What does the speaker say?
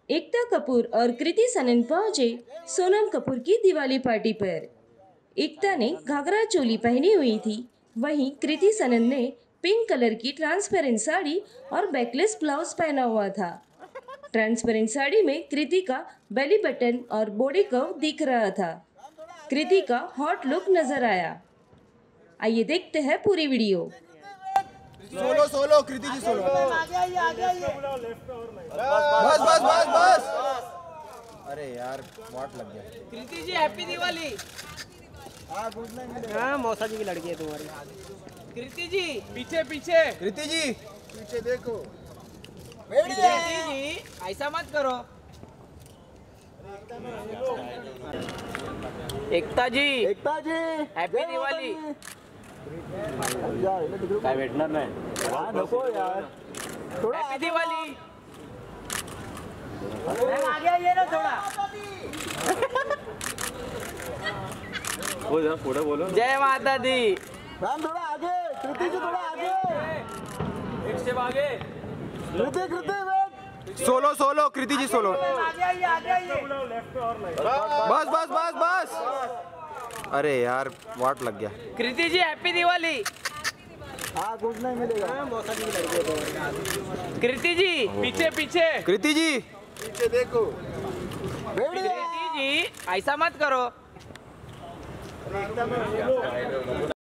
एकता कपूर और कृति सनन पहुंचे सोनम कपूर की दिवाली पार्टी पर। एकता ने घाघरा चोली पहनी हुई थी, वहीं कृति सनन ने पिंक कलर की ट्रांसपेरेंट साड़ी और बैकलेस ब्लाउज पहना हुआ था। ट्रांसपेरेंट साड़ी में कृति का बेली बटन और बॉडी कर्व दिख रहा था। कृति का हॉट लुक नजर आया। आइए देखते हैं पूरी video. Solo Kriti ji solo. बस। अरे यार वाट लग गया। कृति जी हैप्पी दिवाली। हाँ मौसा जी की लड़की है तुम्हारी। कृति जी पीछे। कृति जी पीछे देखो। कृति जी ऐसा मत करो। एकता जी हैप्पी दिवाली। काय भेटणार नाही। नको यार थोड़ा हैप्पी दिवाली। आगे आइए ना थोड़ा। वो जरा पुढे बोलो। जय माता दी। मैम थोड़ा आगे। कृति जी थोड़ा आगे। एक स्टेप आगे। Kriti wait. Solo Kriti ji solo. आगे आइए। बस। अरे यार वाट लग गया। कृति जी हैप्पी दिवाली। हाँ कुछ नहीं मिलेगा। मौसा जी की लड़की है तुम्हारी। कृति जी पीछे। कृति जी पीछे देखो। कृति जी ऐसा मत करो।